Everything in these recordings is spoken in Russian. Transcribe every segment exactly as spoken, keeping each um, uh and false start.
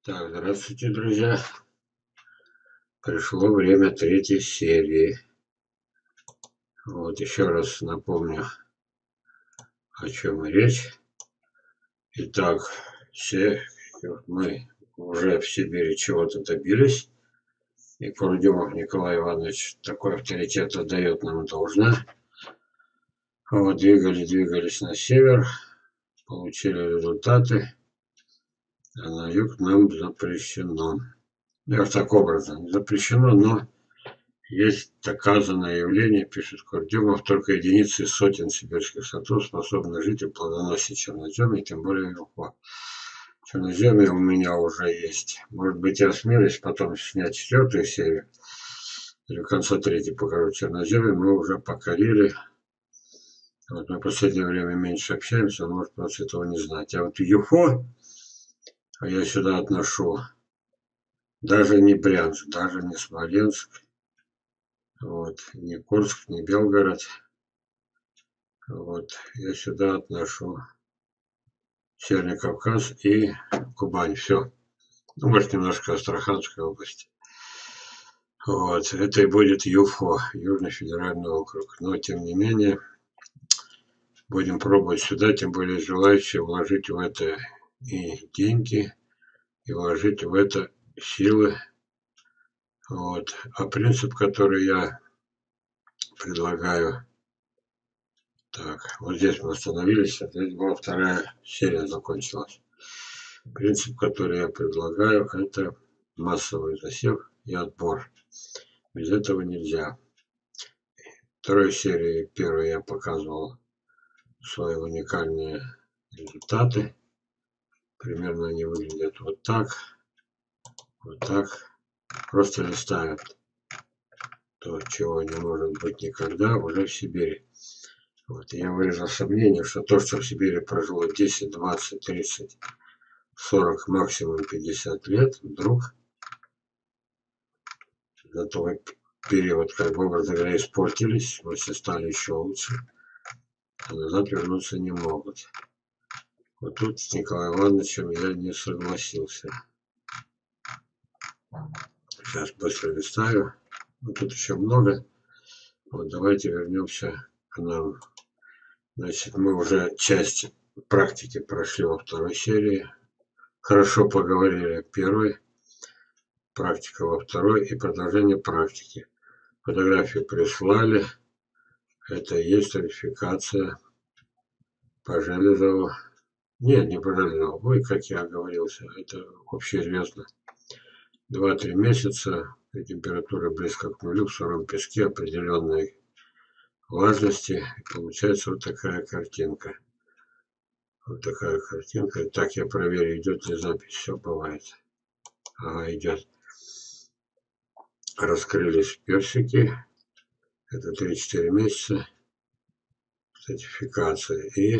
Так, здравствуйте, друзья. Пришло время третьей серии. Вот еще раз напомню, о чем речь. Итак, все мы уже в Сибири чего-то добились. И Курдюмов Николай Иванович такой авторитет отдает нам должно. Вот, двигались, двигались на север, получили результаты, а на юг нам запрещено. Я так образно, запрещено, но есть доказанное явление, пишет Курдюмов, только единицы из сотен сибирских сортов способны жить и плодоносить черноземье, тем более юху. Черноземье у меня уже есть. Может быть, я осмелюсь потом снять четвертую серию, или в конце третьей покажу черноземье. Мы уже покорили. Вот мы в последнее время меньше общаемся, он может просто этого не знать. А вот юху, а я сюда отношу даже не Брянск, даже не Смоленск, вот, не Курск, не Белгород. Вот, я сюда отношу Северный Кавказ и Кубань. Все. Ну, может, немножко Астраханской области. Вот, это и будет ЮФО, Южный федеральный округ. Но, тем не менее, будем пробовать сюда, тем более желающие вложить в это и деньги, и вложить в это силы. Вот. А принцип, который я предлагаю, так, вот здесь мы остановились, здесь была вторая серия закончилась. Принцип, который я предлагаю, это массовый засев и отбор. Без этого нельзя. Второй серии, первой я показывал свои уникальные результаты. Примерно они выглядят вот так, вот так. Просто листают то, чего не может быть никогда, уже в Сибири. Вот. Я выразил сомнение, что то, что в Сибири прожило десять, двадцать, тридцать, сорок, максимум пятьдесят лет, вдруг за твой период, как бы, образно говоря, испортились, если стали еще лучше, а назад вернуться не могут. Вот тут с Николаем Ивановичем я не согласился. Сейчас быстро листаю. Вот тут еще много. Вот давайте вернемся к нам. Значит, мы уже часть практики прошли во второй серии. Хорошо поговорили в первой. Практика во второй и продолжение практики. Фотографию прислали. Это и есть тарификация по Железову. Нет, не по Железову. Ой, как я оговорился. Это общеизвестно. Два-три месяца. Температура близко к нулю. В сыром песке определенной влажности. И получается вот такая картинка. Вот такая картинка. Так, я проверю, идет ли запись. Все бывает. Ага, идет. Раскрылись персики. Это три-четыре месяца сертификации. И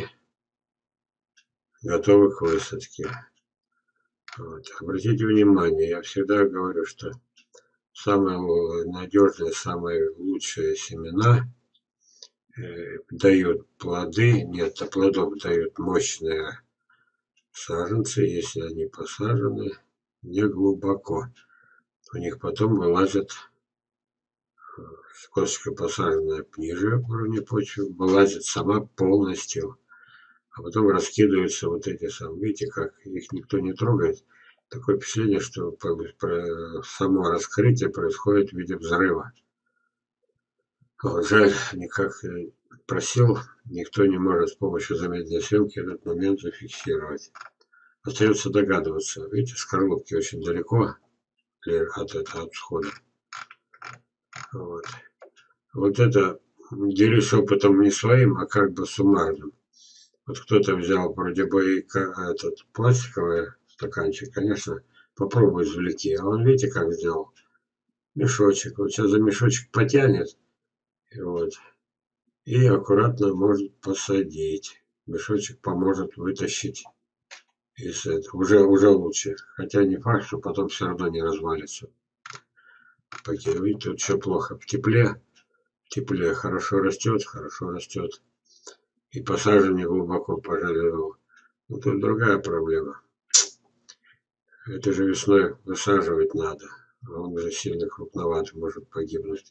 готовы к высадке. Вот. Обратите внимание, я всегда говорю, что самые надежные, самые лучшие семена э, дают плоды, нет, а плодов дают мощные саженцы, если они посажены не глубоко. У них потом вылазят, косточка посаженная ниже уровня почвы, вылазит сама полностью. А потом раскидываются вот эти самые, видите, как их никто не трогает. Такое впечатление, что само раскрытие происходит в виде взрыва. Вот, жаль, никак просил, никто не может с помощью замедленной съемки этот момент зафиксировать. Остается догадываться. Видите, скорлупки очень далеко от этого от всхода. Вот. Вот это делюсь опытом не своим, а как бы суммарным. Вот кто-то взял вроде бы этот пластиковый стаканчик, конечно, попробуй извлеки. А он, видите, как сделал? Мешочек. Вот сейчас за мешочек потянет. Вот. И аккуратно может посадить. Мешочек поможет вытащить из этого. Уже, уже лучше. Хотя не факт, что потом все равно не развалится. Пакет. Видите, тут все плохо. В тепле. В тепле хорошо растет, хорошо растет. И посажен не глубоко по Железову. Но тут другая проблема. Это же весной высаживать надо. Он уже сильно крупноватый, может погибнуть.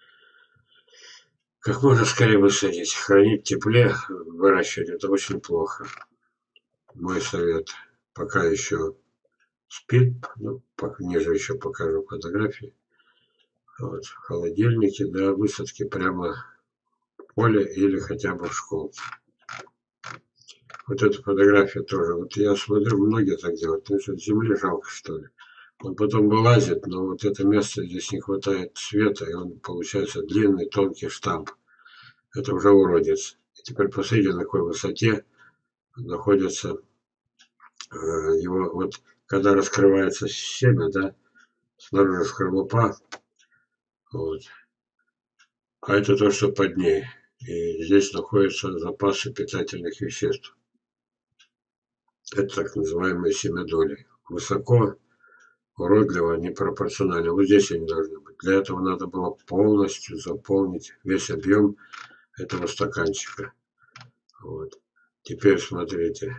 Как можно скорее высадить. Хранить в тепле, выращивать это очень плохо. Мой совет. Пока еще спит, ну, ниже еще покажу фотографии. Вот, в холодильнике до высадки прямо в поле или хотя бы в школке. Вот эта фотография тоже. Вот я смотрю, многие так делают. Потому что земли жалко, что ли. Он потом вылазит, но вот это место, здесь не хватает света, и он получается длинный, тонкий штамп. Это уже уродец. И теперь посмотрите, на какой высоте находится э, его, вот когда раскрывается семя, да, снаружи скорлупа, вот. А это то, что под ней. И здесь находятся запасы питательных веществ. Это так называемые семядоли. Высоко, уродливо, непропорционально. Вот здесь они должны быть. Для этого надо было полностью заполнить весь объем этого стаканчика. Вот. Теперь смотрите.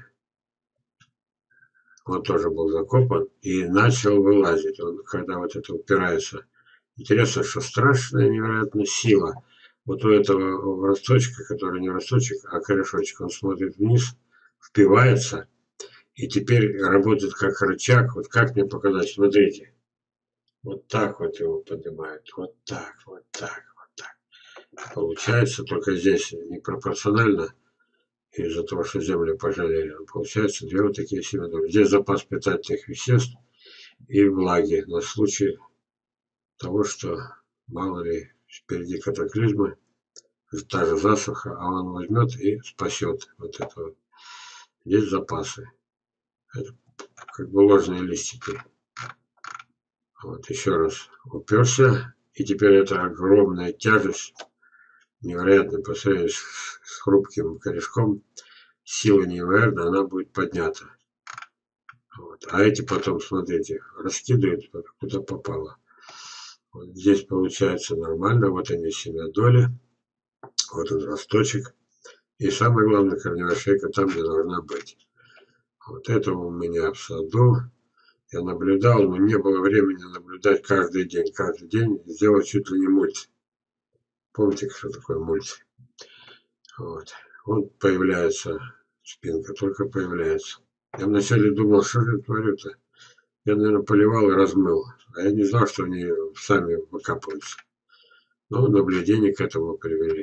Он тоже был закопан и начал вылазить. Он, когда вот это упирается. Интересно, что страшная невероятная сила. Вот у этого росточка, который не росточек, а корешочек, он смотрит вниз, впивается, и теперь работает как рычаг. Вот как мне показать? Смотрите. Вот так вот его поднимает. Вот так, вот так, вот так. Получается, только здесь непропорционально, из-за того, что землю пожалели. Получается две вот такие семена. Здесь запас питательных веществ и влаги на случай того, что мало ли впереди катаклизмы, та же засуха, а он возьмет и спасет вот это вот. Здесь запасы. Это как бы ложные листики. Вот еще раз уперся. И теперь это огромная тяжесть, невероятно по сравнению с, с хрупким корешком, сила невероятная, она будет поднята. Вот. А эти потом, смотрите, раскидывают куда попало. Вот здесь получается нормально. Вот они семядоли. Вот он росточек. И самое главное, корневая шейка там, где должна быть. Вот это у меня в саду. Я наблюдал, но не было времени наблюдать каждый день. Каждый день сделать чуть ли не мульти. Помните, что такое мульти? Вот. Вот появляется спинка, только появляется. Я вначале думал, что же я творю-то? Я, наверное, поливал и размыл. А я не знал, что они сами выкапываются. Но наблюдения к этому привели.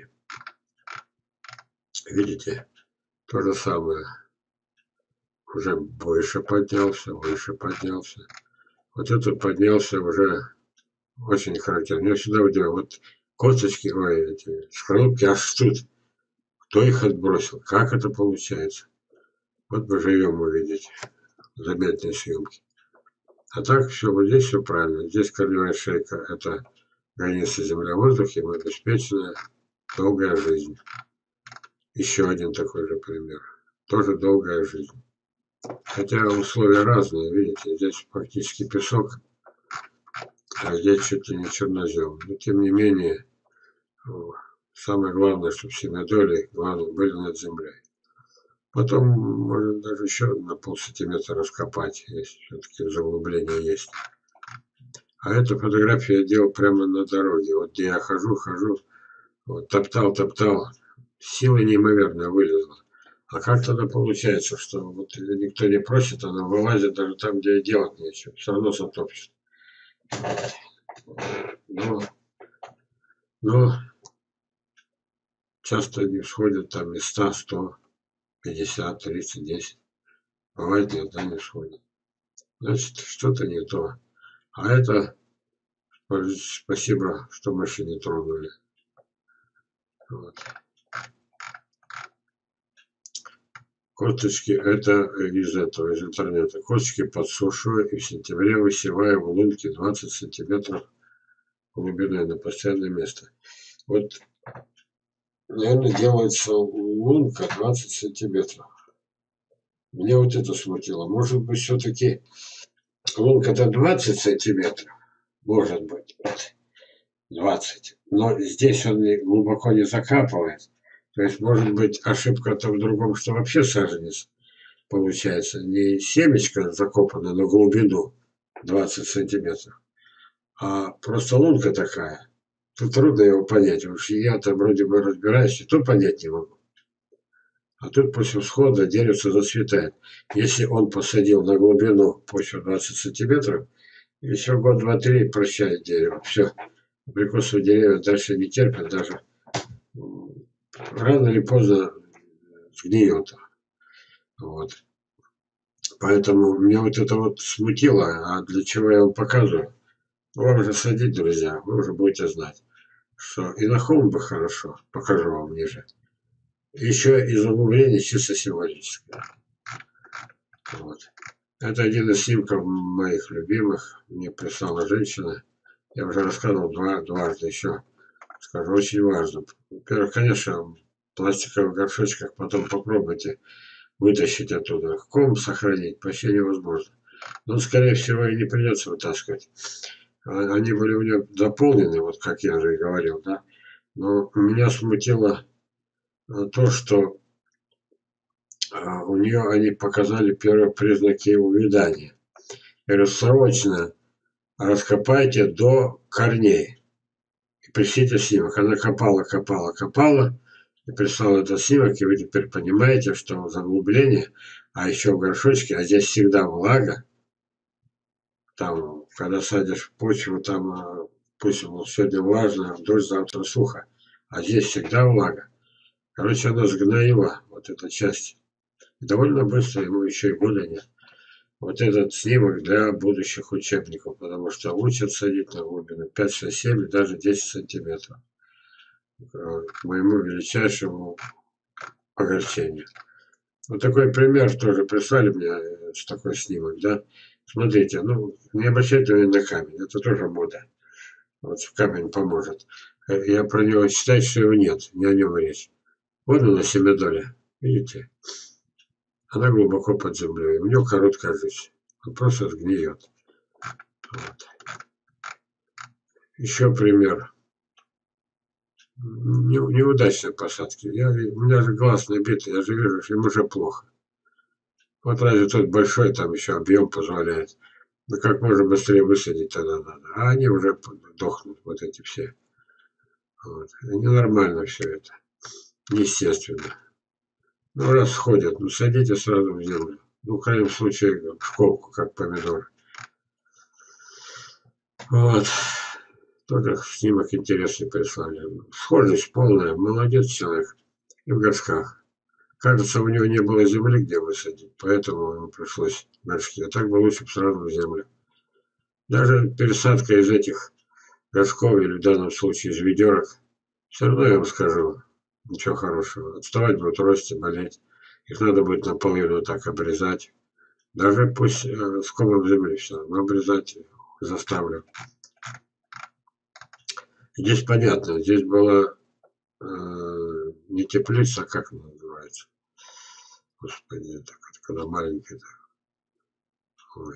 Видите? То же самое. Уже выше поднялся, выше поднялся. Вот этот поднялся уже очень характерно. Меня всегда удивляет. Вот косточки, ой, эти скорлупки аж тут. Кто их отбросил? Как это получается? Вот бы живем увидеть. Заметные съемки. А так все, вот здесь все правильно. Здесь корневая шейка. Это граница земля-воздух, им обеспечена долгая жизнь. Еще один такой же пример. Тоже долгая жизнь. Хотя условия разные, видите, здесь фактически песок, а здесь чуть ли не чернозем. Но тем не менее, самое главное, чтобы семядоли, главное, были над землей. Потом можно даже еще на полсантиметра раскопать, если все-таки заглубление есть. А эту фотографию я делал прямо на дороге. Вот где я хожу, хожу, вот, топтал, топтал, сила неимоверная вылезла. А как тогда получается, что вот никто не просит, она вылазит даже там, где и делать нечего, все равно затопчет. Но, но часто не всходят там и сто, сто пятьдесят, тридцать, десять. Бывает, никогда не всходит. Значит, что-то не то. А это спасибо, что мыши не тронули. Вот. Косточки это из этого, из интернета. Косточки подсушиваю и в сентябре высеваю в лунки двадцать сантиметров глубиной на постоянное место. Вот, наверное, делается лунка двадцать сантиметров. Мне вот это смутило. Может быть, все-таки лунка-то двадцать сантиметров. Может быть. двадцать. Но здесь он глубоко не закапывает. То есть, может быть, ошибка-то в другом, что вообще саженец получается не семечко закопано на глубину двадцать сантиметров, а просто лунка такая. Тут трудно его понять, потому что я-то вроде бы разбираюсь, и то понять не могу. А тут после всхода деревце зацветает. Если он посадил на глубину почву двадцать сантиметров, еще год, два, три прощает дерево. Все. Абрикосовые деревья дальше не терпят даже. Рано или поздно сгниет. Вот. Поэтому меня вот это вот смутило. А для чего я вам показываю? Вам же садить, друзья, вы уже будете знать, что и на холм бы хорошо. Покажу вам ниже. Еще из углубления чисто символическое. Вот. Это один из снимков моих любимых. Мне прислала женщина. Я уже рассказывал два, дважды еще. Скажу, очень важно. Во-первых, конечно, в пластиковых горшочках потом попробуйте вытащить оттуда. Ком сохранить почти невозможно. Но, скорее всего, и не придется вытаскивать. Они были у меня заполнены, вот как я же и говорил, да. Но меня смутило то, что у нее они показали первые признаки увядания. Я говорю, срочно раскопайте до корней. И пришлите снимок. Она копала, копала, копала. И прислала этот снимок. И вы теперь понимаете, что заглубление, а еще в горшочке, а здесь всегда влага. Там, когда садишь почву, там, пусть сегодня влажно, дождь, завтра сухо. А здесь всегда влага. Короче, она сгноила, вот эта часть. И довольно быстро, ему еще и года нет. Вот этот снимок для будущих учебников, потому что учат садить на глубину пять, шесть, семь и даже десять сантиметров. К моему величайшему огорчению. Вот такой пример тоже прислали мне, такой снимок, да. Смотрите, ну, не обращайте внимания на камень, это тоже мода. Вот камень поможет. Я про него считаю, что его нет, не о нем речь. Вот она семидоля, видите? Она глубоко под землей, у нее короткая жизнь. Он просто сгниет. Вот. Еще пример. Не, неудачной посадки. Я, у меня же глаз набитый, я же вижу, что им уже плохо. Вот разве тот большой, там еще объем позволяет. Ну как можно быстрее высадить тогда надо. А они уже дохнут, вот эти все. Вот. Ненормально все это. Неестественно. Ну раз сходят, ну садите сразу в землю. Ну, в крайнем случае, в ковку, как помидор. Вот. Тоже снимок интересный прислали. Схожесть полная. Молодец человек. И в горшках. Кажется, у него не было земли, где высадить. Поэтому ему пришлось горшки. А так бы лучше бы сразу в землю. Даже пересадка из этих горшков, или в данном случае из ведерок, все равно я вам скажу, ничего хорошего. Отставать будут рости, болеть. Их надо будет наполовину так обрезать. Даже пусть э, с комом земли все равно обрезать заставлю. Здесь понятно, здесь была э, не теплица, а как она называется? Господи, это когда маленькая. Ой.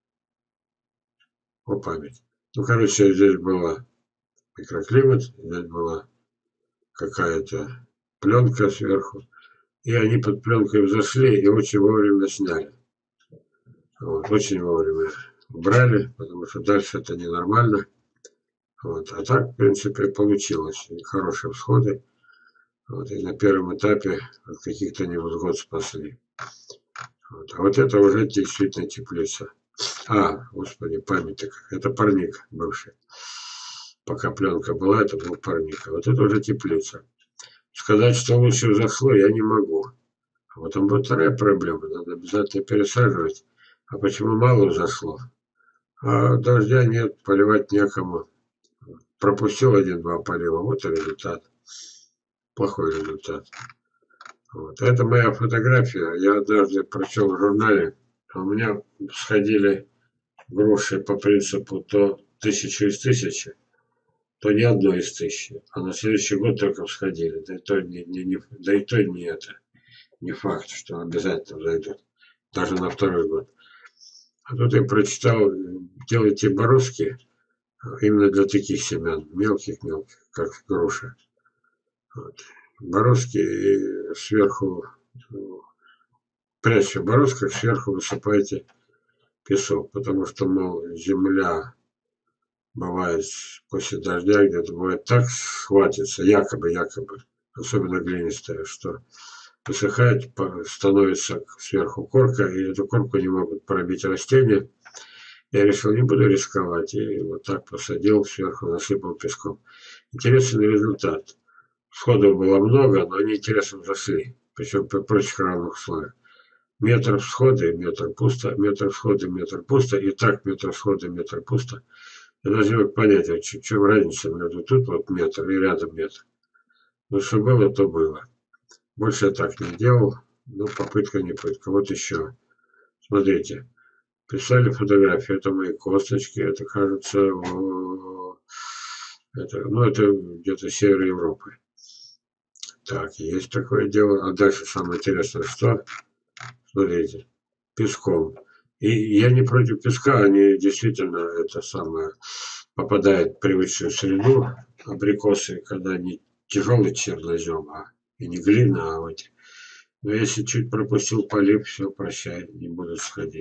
О, память. Ну, короче, здесь была микроклимат, здесь была какая-то пленка сверху. И они под пленкой взошли и очень вовремя сняли. Вот, очень вовремя убрали, потому что дальше это ненормально. Вот. А так, в принципе, получилось. Хорошие всходы. Вот. И на первом этапе от каких-то невзгод спасли. Вот. А вот это уже действительно теплица. А, господи, память-то как. Это парник бывший. Пока пленка была, это был парник. А вот это уже теплица. Сказать, что лучше взошло, я не могу. А потом будет вторая проблема. Надо обязательно пересаживать. А почему мало взошло? А дождя нет, поливать некому. Пропустил один-два полива. Вот и результат. Плохой результат. Вот. Это моя фотография. Я однажды прочел в журнале. У меня сходили груши по принципу то тысячу из тысячи, то ни одной из тысячи. А на следующий год только всходили. Да и то не, не, не, да и то не это. Не факт, что обязательно зайдут. Даже на второй год. А тут я прочитал, делайте бороздки именно для таких семян. Мелких-мелких, как груша. Вот. Бороздки и сверху прячьте бороздках, сверху высыпаете песок, потому что, мол, земля бывает после дождя где-то бывает так схватится, якобы, якобы, особенно глинистая, что высыхает, становится сверху корка, и эту корку не могут пробить растения. Я решил, не буду рисковать, и вот так посадил, сверху насыпал песком. Интересный результат. Всходов было много, но они интересно зашли, причем при прочих равных условиях. Метр всхода и метр пусто, метр всхода, метр пусто, и так метр всхода, метр пусто. Я даже не мог понять, а в чем разница между тут вот метр и рядом метр. Ну, что было, то было. Больше я так не делал, но попытка не пытка. Вот еще. Смотрите. Прислали фотографии. Это мои косточки. Это, кажется, в... это, ну, это где-то север Европы. Так, есть такое дело. А дальше самое интересное, что? Смотрите. Песком. И я не против песка, они действительно это самое попадают в привычную среду. Абрикосы, когда они тяжелый чернозем, а и не глина, а вот. Но если чуть пропустил полив, все, прощай, не буду сходить.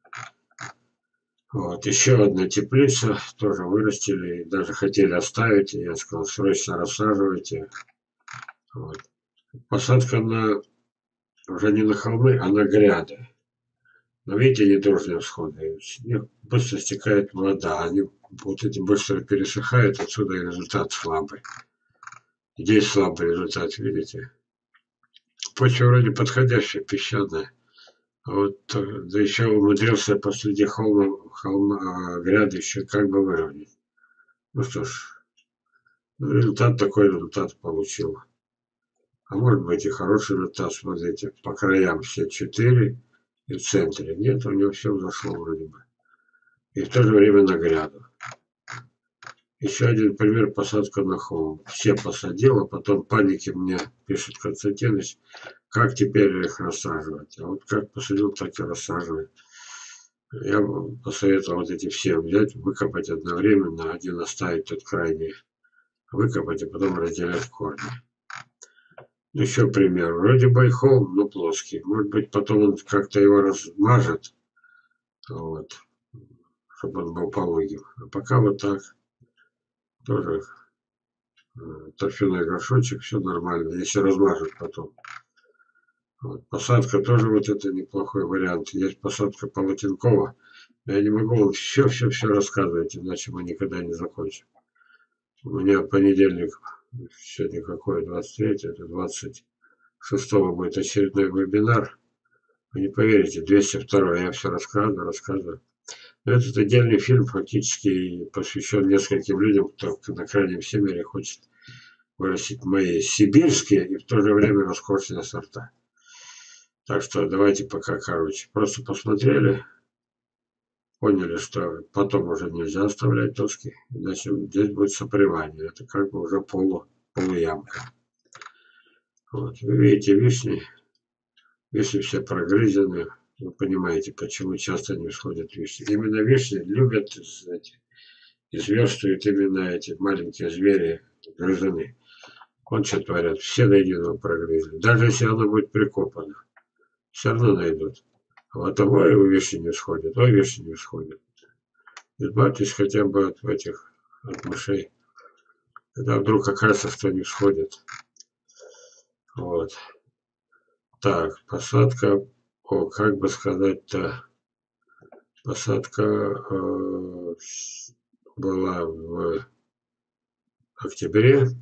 Вот, еще одна теплица, тоже вырастили, даже хотели оставить, и я сказал, срочно рассаживайте. Вот. Посадка на, уже не на холмы, а на гряды. Но видите, недружные всходы, с них быстро стекает вода, они вот эти быстро пересыхают, отсюда и результат слабый. Здесь слабый результат, видите? Почва вроде подходящая, песчаная. А вот да еще умудрился посреди холма, холма гряды еще как бы выровнять. Ну что ж, ну, результат такой результат получил. А может быть и хороший результат, смотрите, по краям все четыре и в центре. Нет, у него все взошло вроде бы. И в то же время на гряду. Еще один пример, посадка на холм. Все посадил, а потом паники мне пишет Константинович, как теперь их рассаживать. А вот как посадил, так и рассаживать. Я посоветовал вот эти все взять, выкопать одновременно, один оставить тот крайний, выкопать, а потом разделять корни. Еще пример. Вроде бы и холм, но плоский. Может быть, потом он как-то его размажет, вот, чтобы он был пологим. А пока вот так. Тоже торфяной горшочек, все нормально, если размажет потом. Вот. Посадка тоже вот это неплохой вариант. Есть посадка полотенкова. Я не могу вам все-все-все рассказывать, иначе мы никогда не закончим. У меня понедельник, сегодня какое, двадцать третье, это двадцать шестого будет очередной вебинар. Вы не поверите, двести второй, я все рассказываю, рассказываю. Но этот отдельный фильм фактически посвящен нескольким людям, кто на крайнем севере хочет вырастить мои сибирские и в то же время роскошные сорта. Так что давайте пока, короче, просто посмотрели, поняли, что потом уже нельзя оставлять доски, иначе здесь будет сопревание. Это как бы уже полу, полуямка. Вот. Вы видите вишни, вишни все прогрызены. Вы понимаете, почему часто не всходят вишни. Именно вишни любят, знаете, изверстывают именно эти маленькие звери, грызуны. Вот что творят, все до единого прогрызли. Даже если оно будет прикопано, все равно найдут. А вот ой, у вишни не всходит, ой, вишни не всходит. Избавьтесь хотя бы от этих, от мышей. Когда вдруг окажется, что не всходит. Вот. Так, посадка, о, как бы сказать-то, посадка э, была в октябре.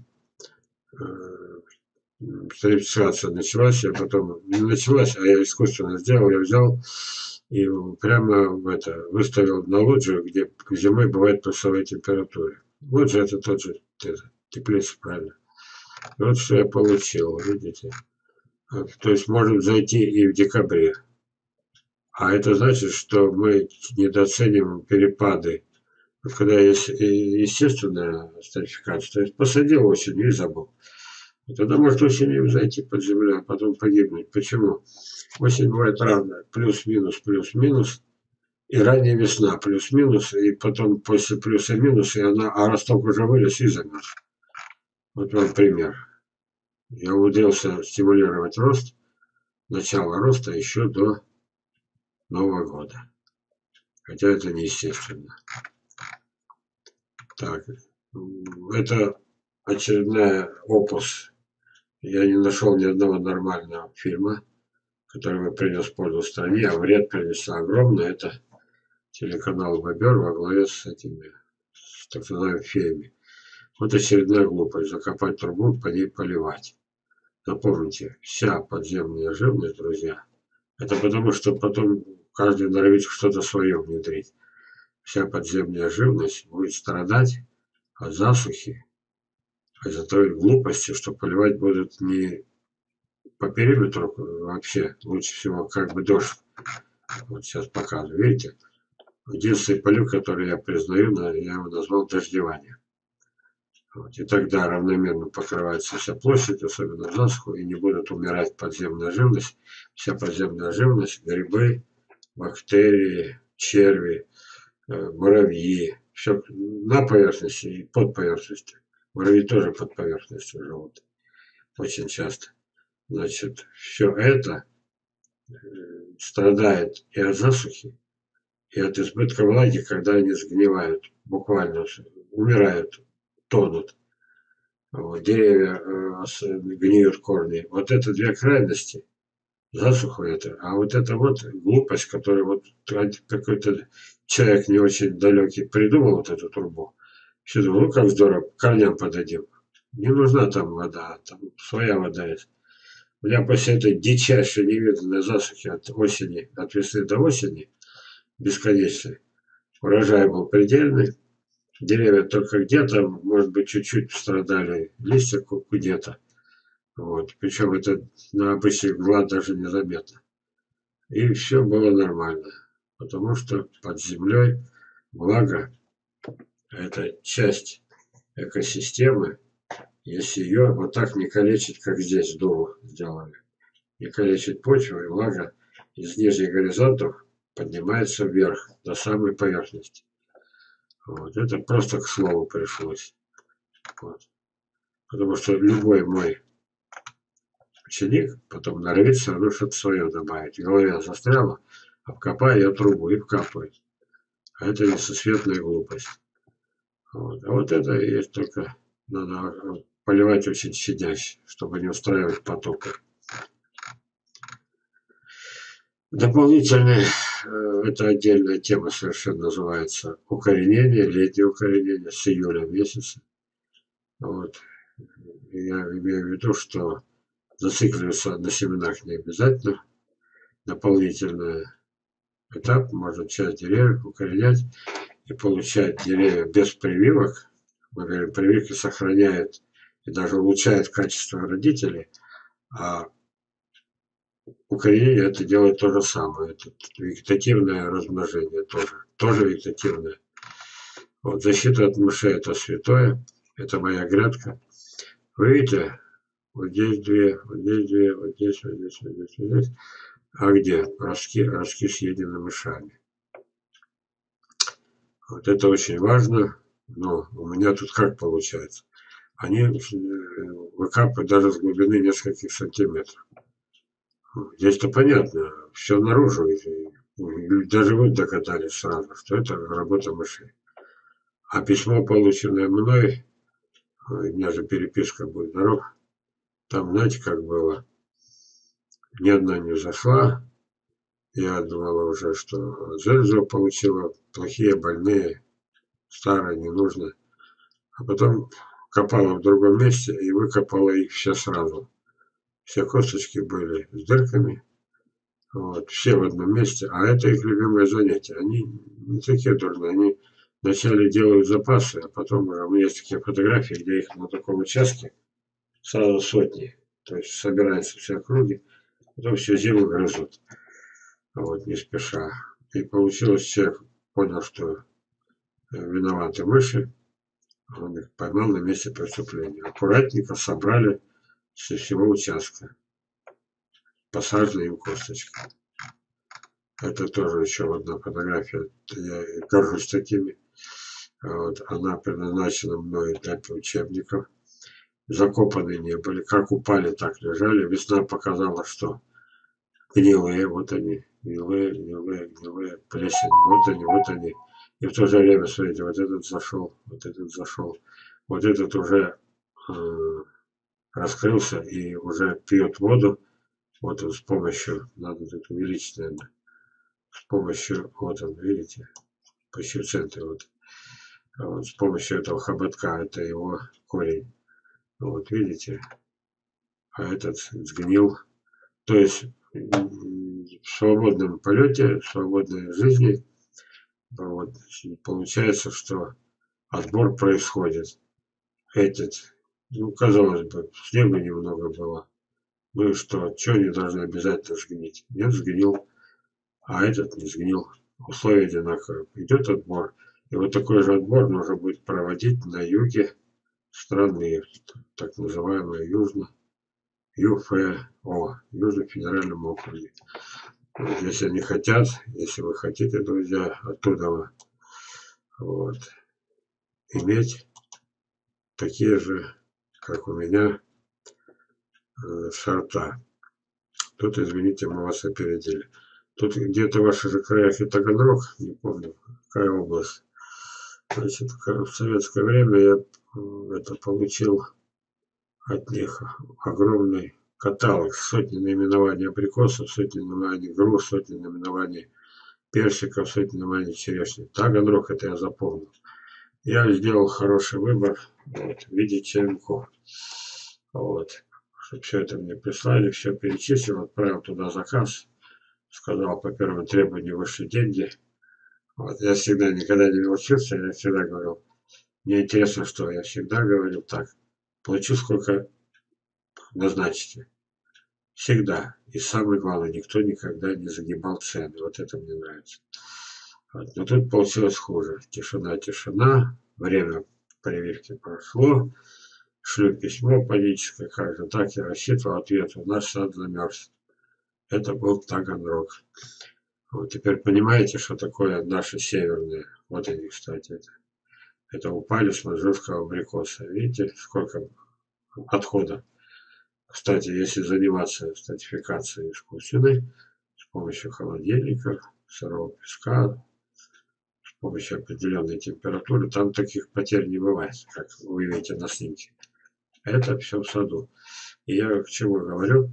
Э, Регистрация началась, я потом не началась, а я искусственно сделал, я взял и прямо в это выставил на лоджию, где зимой бывает плюсовая температура. Лоджия это тот же это, теплица, правильно. И вот что я получил, видите. То есть можем зайти и в декабре. А это значит, что мы недооцениваем перепады. Вот когда есть естественная стратификация, то есть посадил осенью и забыл. И тогда может осенью зайти под землю, а потом погибнуть. Почему? Осень бывает разная. Плюс-минус, плюс-минус. И ранняя весна плюс-минус. И потом после плюса-минус, и она, а росток уже вылез и замерз. Вот вам пример. Я умудрился стимулировать рост. начала роста еще до Нового года. Хотя это неестественно. Так, это очередная опус. Я не нашел ни одного нормального фильма, который бы принес пользу стране, а вред принесла огромный. Это телеканал Бобер во главе с этими, с так называемыми феями. Вот очередная глупость. Закопать трубу, по ней поливать. Запомните, вся подземная живность, друзья, это потому, что потом каждый норовит что-то свое внедрить. Вся подземная живность будет страдать от засухи, из-за той глупости, что поливать будут не по периметру вообще, лучше всего как бы дождь. Вот сейчас показываю, видите? Единственный полив, который я признаю, я его назвал дождевание. Вот. И тогда равномерно покрывается вся площадь, особенно в засуху, и не будут умирать подземная живность. Вся подземная живность, грибы, бактерии, черви, муравьи, все на поверхности и под поверхностью. Муравьи тоже под поверхностью живут очень часто. Значит, все это страдает и от засухи, и от избытка влаги, когда они сгнивают, буквально умирают, тонут. Вот, деревья э, гниют корни. Вот это две крайности. Засуху это. А вот это вот глупость, которую вот какой-то человек не очень далекий придумал вот эту трубу. Все думаю, ну как здорово, к корням подадим. Не нужна там вода, там своя вода есть. У меня после этой дичайшей невиданной засухи от осени, от весны до осени, бесконечной, урожай был предельный. Деревья только где-то, может быть, чуть-чуть пострадали, листья где-то. Вот. Причем это на обычный глаз даже незаметно. И все было нормально. Потому что под землей влага – это часть экосистемы. Если ее вот так не калечить, как здесь дуру сделали, не калечить почву, и влага из нижних горизонтов поднимается вверх, до самой поверхности. Вот. Это просто к слову пришлось. Вот. Потому что любой мой ученик потом норовит все равно что-то свое добавить. В голове застряло, обкопай ее трубу и вкапывает. А это несусветная глупость. Вот. А вот это и есть только надо поливать очень щадяще, чтобы не устраивать потока. Дополнительно, это отдельная тема совершенно называется укоренение, летнее укоренение с июля месяца. Вот. Я имею в виду, что зацикливаться на семенах не обязательно. Дополнительный этап, можно часть деревьев укоренять и получать деревья без прививок. Мы говорим, прививки сохраняют и даже улучшают качество родителей, а укоренение это делает то же самое. Это вегетативное размножение тоже. Тоже вегетативное. Вот, защита от мышей это святое. Это моя грядка. Вы видите, вот здесь две, вот здесь две, вот здесь, вот здесь, вот здесь, вот здесь. А где? Ростки, ростки съедены мышами. Вот это очень важно. Но у меня тут как получается? Они выкапывают даже с глубины нескольких сантиметров. Здесь-то понятно, все наружу. Даже вы догадались сразу, что это работа мышей. А письмо, полученное мной, у меня же переписка будет здоров, там, знаете, как было, ни одна не зашла. Я думала уже, что Зельзу получила, плохие, больные, старые, не нужно. А потом копала в другом месте и выкопала их все сразу. Все косточки были с дырками. Вот, все в одном месте. А это их любимое занятие. Они не такие дурные. Они вначале делают запасы, а потом у меня есть такие фотографии, где их на таком участке сразу сотни. То есть собираются все округи, потом всю зиму грызут. Вот, не спеша. И получилось, человек понял, что виноваты мыши. Он их поймал на месте преступления. Аккуратненько собрали со всего участка. Посаженные им косточки. Это тоже еще одна фотография. Я горжусь такими. Вот. Она предназначена мной для учебников. Закопаны не были. Как упали, так лежали. Весна показала, что гнилые, вот они, гнилые, гнилые, гнилые, плесень, вот они, вот они. И в то же время, смотрите, вот этот зашел, вот этот зашел, вот этот уже э, раскрылся и уже пьет воду. Вот он с помощью, надо тут увеличить, наверное, с помощью, вот он, видите, почти в центре, вот, вот, с помощью этого хоботка, это его корень. Вот, видите, а этот сгнил. То есть в свободном полете, в свободной жизни, вот, получается, что отбор происходит. Этот, ну, казалось бы, снега немного было. Ну и что, что они должны обязательно сгнить? Нет, сгнил, а этот не сгнил. Условия одинаковые. Идет отбор. И вот такой же отбор нужно будет проводить на юге страны, так называемой южно ЮФО, Южном федеральном округе. Вот, если они хотят, если вы хотите, друзья, оттуда вот, иметь такие же, как у меня, э, сорта. Тут, извините, мы вас опередили. Тут где-то в ваших же краях и Таганрог, не помню, какая область. Значит, в советское время я это получил от них огромный каталог, сотни наименований абрикосов, сотни наименований груш, сотни наименований персиков, сотни наименований черешни. Таганрог, это я запомнил. Я сделал хороший выбор вот, в виде черенков. Вот. Чтобы все это мне прислали, все перечислил, отправил туда заказ. Сказал, по первому требованию выше деньги. Вот. Я всегда никогда не научился, я всегда говорил. Мне интересно, что я всегда говорил так. Плачу сколько назначите. Всегда. И самое главное, никто никогда не загибал цены. Вот это мне нравится. Вот. Но тут получилось хуже. Тишина, тишина. Время проверки прошло. Шлю письмо паническое, как же так, я рассчитывал ответ. Наш сад замерз. Это был Таганрог. Вот теперь понимаете, что такое наши северные. Вот они, кстати. Это, это упали с маньчжурского абрикоса. Видите, сколько отхода. Кстати, если заниматься стратификацией искусственной с помощью холодильника, сырого песка, с помощью определенной температуры, там таких потерь не бывает, как вы видите на снимке. Это все в саду. И я к чему говорю?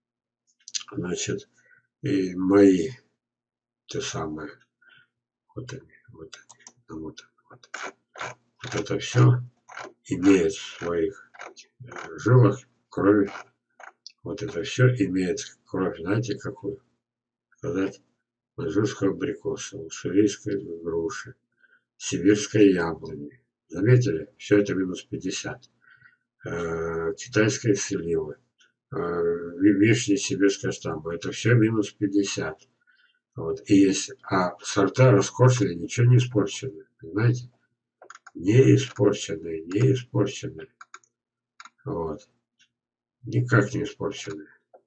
Значит, и мои те самые, вот они, вот они, вот, вот, вот это все имеет в своих жилах кровь. Вот это все имеет кровь, знаете, какую? Сказать, маньчжурского абрикоса, уссурийской груши, сибирской яблони. Заметили? Все это минус пятьдесят. Э, китайской сливы, э, вишни сибирская штамба. Это все минус пятьдесят. Вот. И есть, а сорта роскошные, ничего не испорчены. Понимаете? Не испорченные, не испорченные. Вот. Никак не испорченные.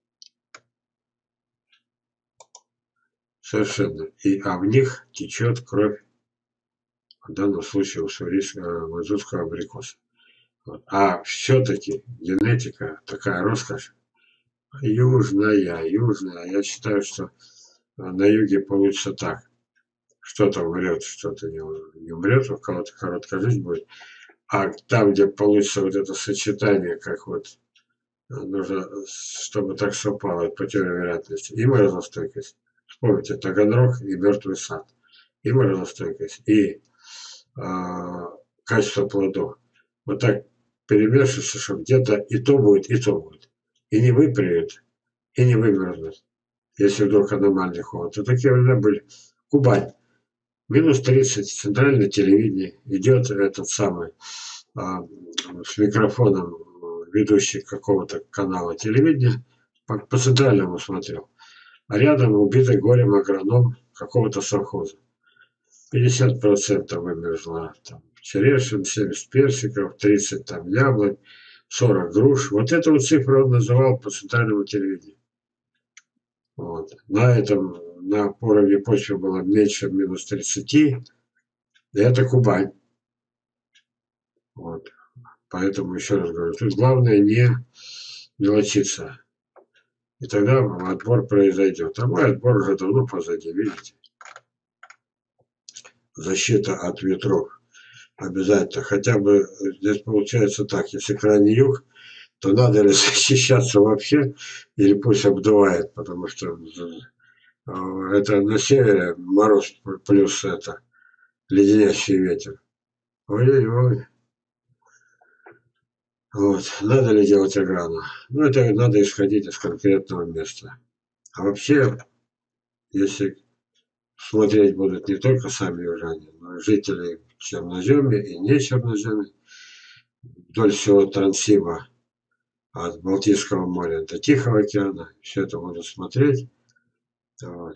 Совершенно. И, а в них течет кровь, в данном случае уссурийского маньчжурского абрикоса. Вот. А все-таки генетика такая роскошь. Южная, южная. Я считаю, что на юге получится так. Что-то умрет, что-то не, не умрет, у кого-то короткая жизнь будет. А там, где получится вот это сочетание, как вот нужно, чтобы так совпало, по теории вероятности, и морозостойкость. Вспомните, Таганрог и мертвый сад. И морозостойкость, и а, качество плодов. Вот так перемешивается, что где-то и то будет, и то будет. И не выпреют, и не вымерзнут, если вдруг аномальный холод. Вот такие времена были. Кубань. Минус тридцать, центральное телевидение. Идет этот самый а, с микрофоном ведущий какого-то канала телевидения. По, по центральному смотрел. А рядом убитый горем агроном какого-то совхоза. пятьдесят процентов вымерзла там черешин, семьдесят персиков, тридцать там яблок, сорок груш. Вот эту вот цифру он называл по центральному телевидению. Вот. На этом, на уровне почвы было меньше минус тридцати. И это Кубань. Вот. Поэтому еще раз говорю, тут главное не мелочиться. И тогда отбор произойдет. А мой отбор уже давно позади, видите? Защита от ветров. Обязательно. Хотя бы здесь получается так, если крайний юг, то надо ли защищаться вообще, или пусть обдувает, потому что это на севере мороз плюс это леденящий ветер. Ой-ой-ой. Вот. Надо ли делать ограду? Ну, это надо исходить из конкретного места. А вообще, если смотреть будут не только сами южане, но и жители черноземья и не черноземья, вдоль всего Транссиба, от Балтийского моря до Тихого океана, все это будут смотреть. Вот.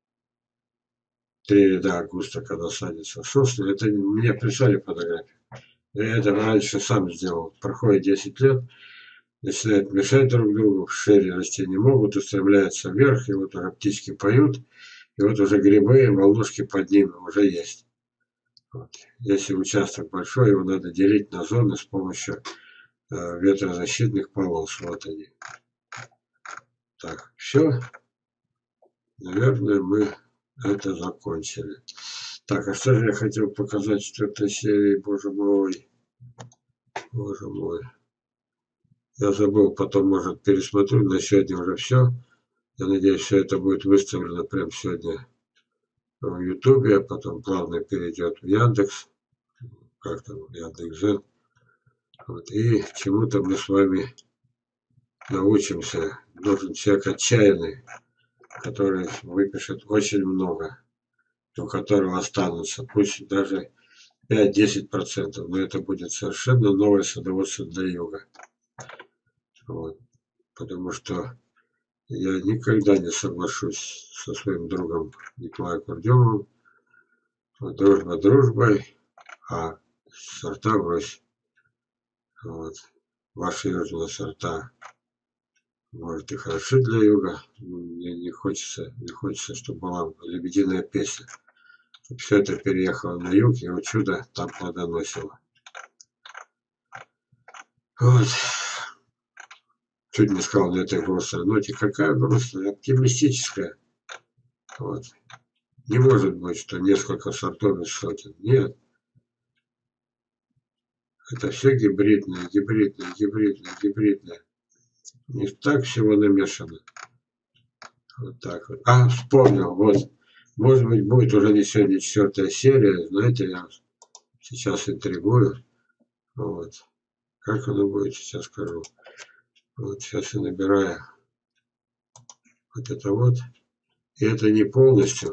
Три ряда Августа, когда садится сосны, это мне прислали фотографию. Я это раньше сам сделал. Проходит десять лет, начинают мешать друг другу, шире расти не могут, устремляются вверх, и вот уже птички поют, и вот уже грибы и волнушки под ними уже есть. Вот. Если участок большой, его надо делить на зоны с помощью э, ветрозащитных полос. Вот они. Так, все. Наверное, мы это закончили. Так, а что же я хотел показать в четвертой серии, боже мой. Боже мой. Я забыл, потом, может, пересмотрю. На сегодня уже все. Я надеюсь, все это будет выставлено прямо сегодня в Ютубе, а потом плавно перейдет в Яндекс. Как там, Яндекс.Зен. Вот. И чему-то мы с вами научимся. Нужен человек отчаянный, который выпишет очень много, у которого останутся, пусть даже пять-десять процентов, но это будет совершенно новое садоводство для юга. Вот. Потому что я никогда не соглашусь со своим другом Николаем Курдюмовым. Вот, дружба дружбой, а сорта врозь. Вот. Ваши южные сорта, может, и хороши для юга. Мне не хочется, не хочется, чтобы была лебединая песня. Чтобы все это переехало на юг, и вот чудо там плодоносило. Вот. Чуть не сказал на этой грустной ноте. Какая грустная, оптимистическая. Вот. Не может быть, что несколько сортов из сотен. Нет. Это все гибридное, гибридное, гибридное, гибридное. Не так всего намешано. Вот так вот. А, вспомнил, вот. Может быть, будет уже не сегодня четвертая серия. Знаете, я сейчас интригую. Вот. Как оно будет, сейчас скажу. Вот сейчас я набираю вот это вот. И это не полностью.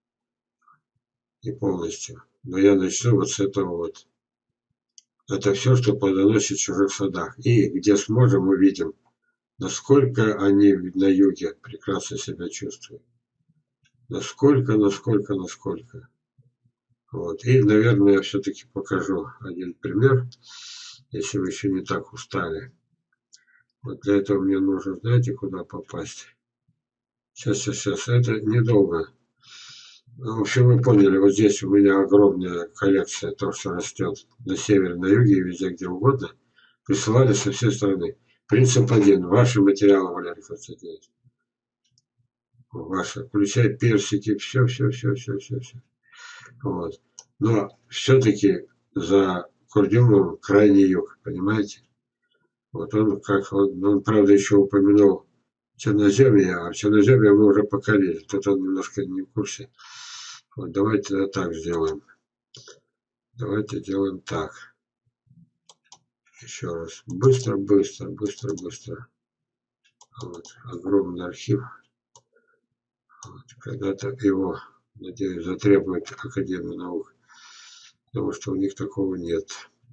Не полностью. Но я начну вот с этого вот. Это все, что плодоносит в чужих садах. И где сможем, увидим, насколько они на юге прекрасно себя чувствуют. Насколько, насколько, насколько. Вот. И, наверное, я все-таки покажу один пример, если вы еще не так устали. Вот для этого мне нужно, знаете, куда попасть? Сейчас, сейчас, сейчас. Это недолго. В общем, вы поняли, вот здесь у меня огромная коллекция, то, что растет на севере, на юге, везде, где угодно. Присылали со всей страны. Принцип один. Ваши материалы, Валерий Константинович. Ваши. Включая персики, все, все, все, все, все, все. Вот. Но все-таки за Курдюмовым крайний юг, понимаете? Вот он, как он, он, правда, еще упомянул черноземье, а в черноземье мы уже покорили. Тут он немножко не в курсе. Вот давайте так сделаем. Давайте делаем так. Еще раз. Быстро, быстро, быстро, быстро. Вот. Огромный архив. Вот. Когда-то его, надеюсь, затребует Академия наук. Потому что у них такого нет.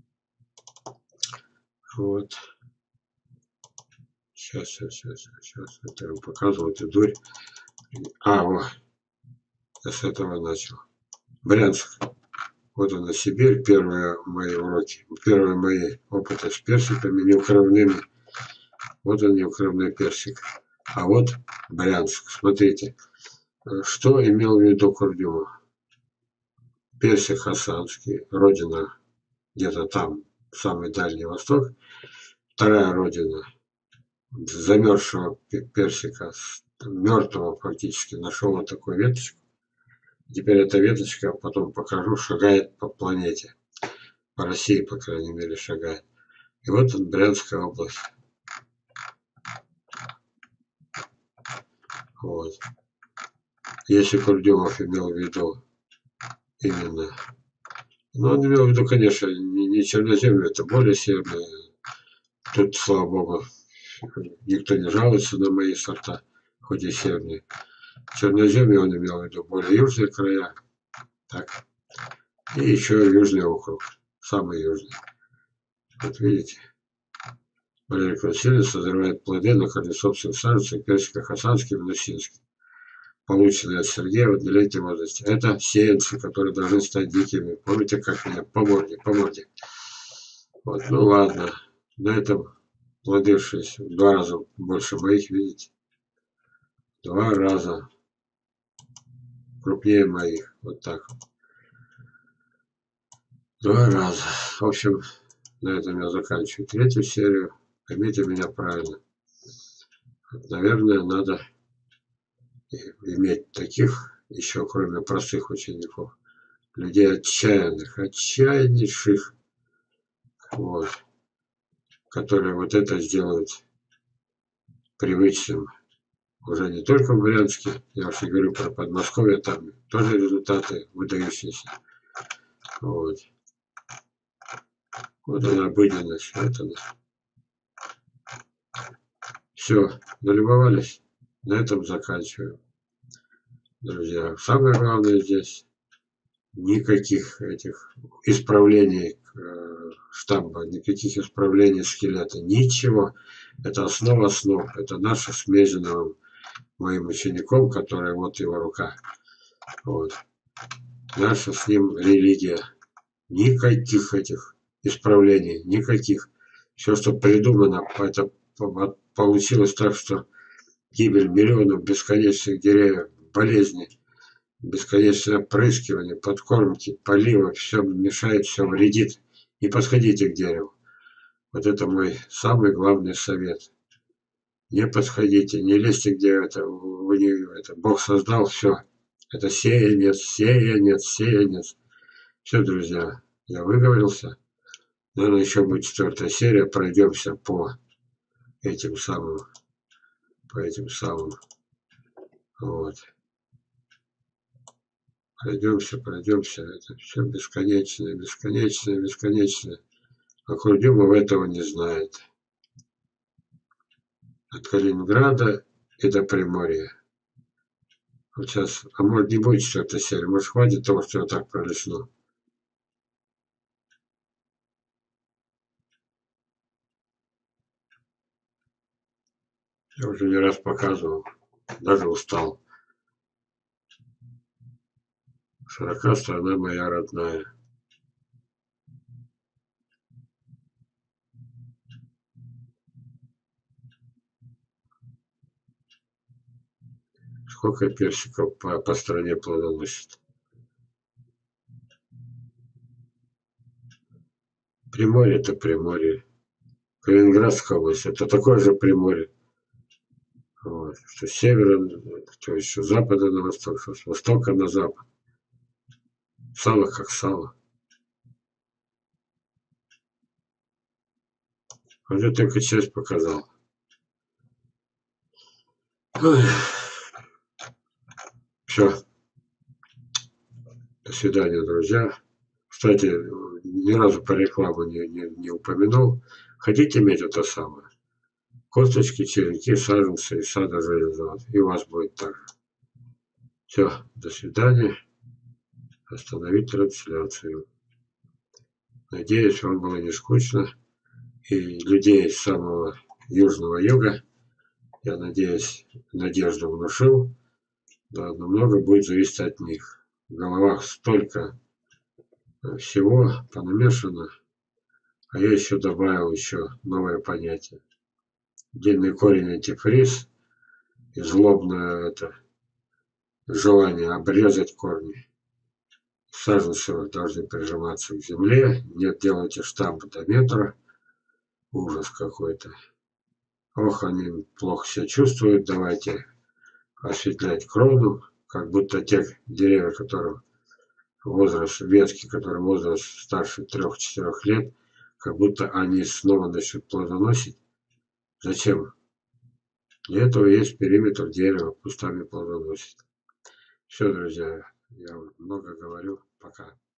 Вот. Сейчас, сейчас, сейчас, сейчас. Это я вам показываю, эту дурь. А, вот. Я с этого начал. Брянск. Вот она, Сибирь. Первые мои уроки. Первые мои опыты с персиками неукрывными. Вот он, неукрывной персик. А вот Брянск. Смотрите. Что имел в виду Курдюмов? Персик хасанский. Родина где-то там. Самый Дальний Восток. Вторая родина. замерзшего персика, мертвого фактически, нашел вот такую веточку. Теперь эта веточка, потом покажу, шагает по планете. По России, по крайней мере, шагает. И вот он, Брянская область. Вот. Если Курдюмов имел в виду именно. Ну, он имел в виду, конечно, не, не черноземную, это более северная. Тут, слава богу, никто не жалуется на мои сорта, хоть и северные. Черноземье он имел в виду более южные края. Так. И еще южный округ. Самый южный. Вот видите. Валерий Красильевич созревает плоды на корне собственных саженцев, персика хасанский, минусинский, полученные от Сергея в однолетнем возрасте. Это сеянцы, которые должны стать дикими. Помните, как меня? По морде, по морде. Вот, ну ладно. На этом плоды в шесть, в два раза больше моих, видите? Два раза крупнее моих. Вот так. Два раза. В общем, на этом я заканчиваю третью серию. Поймите меня правильно. Наверное, надо иметь таких, еще кроме простых учеников, людей отчаянных, отчаяннейших, вот, которые вот это сделают привычным. Уже не только в Брянске, я уж не говорю про Подмосковье, там тоже результаты выдающиеся. Вот. Вот она обыденность. Вот она. Все, налюбовались? На этом заканчиваю. Друзья, самое главное здесь никаких этих исправлений э, штамба, никаких исправлений скелета, ничего. Это основа основ. Это наша с Мезиновым, моим учеником, который вот его рука. Вот. Наша с ним религия. Никаких этих исправлений, никаких. Все, что придумано, это получилось так, что гибель миллионов бесконечных деревьев, болезни, бесконечное опрыскивание, подкормки, полива, все мешает, все вредит. Не подходите к дереву. Вот это мой самый главный совет. Не подходите, не лезьте, где это, вы не, это Бог создал, все. Это сеянец, сеянец, сеянец. Все, друзья, я выговорился. Наверное, еще будет четвертая серия. Пройдемся по этим самым, по этим самым. Вот. Пройдемся, пройдемся. Это все бесконечное, бесконечное, бесконечное. А Курдюмов этого не знает. От Калининграда и до Приморья. Вот сейчас, а может не будет четвертой серии, может хватит того, что я так пролесну. Я уже не раз показывал, даже устал. Широка страна моя родная. Сколько персиков по, по стране плодоносит. Приморье это Приморье. Калининградская область это такое же Приморье. Вот. Что с севера, то есть с запада на восток, что с востока на запад. Сало как сало. Вот я только часть показал. Все. До свидания, друзья. Кстати, ни разу по рекламу не, не, не упомянул. Хотите иметь это самое? Косточки, черенки, саженцы из сада железного. И у вас будет так же. Все, до свидания. Остановить трансляцию. Надеюсь, вам было не скучно. И людей из самого южного юга, я надеюсь, надежду внушил. Да, но много будет зависеть от них. В головах столько всего понамешано. А я еще добавил еще новое понятие. Длинный корень антифриз и злобное это желание обрезать корни. Саженцы должны прижиматься к земле. Нет, делайте штамп до метра. Ужас какой-то. Ох, они плохо себя чувствуют, давайте осветлять крону, как будто те деревья, которым возраст, ветки, которым возраст старше трех-четырех лет, как будто они снова начнут плодоносить. Зачем? Для этого есть периметр дерева, кустами плодоносит. Все, друзья, я много говорю. Пока.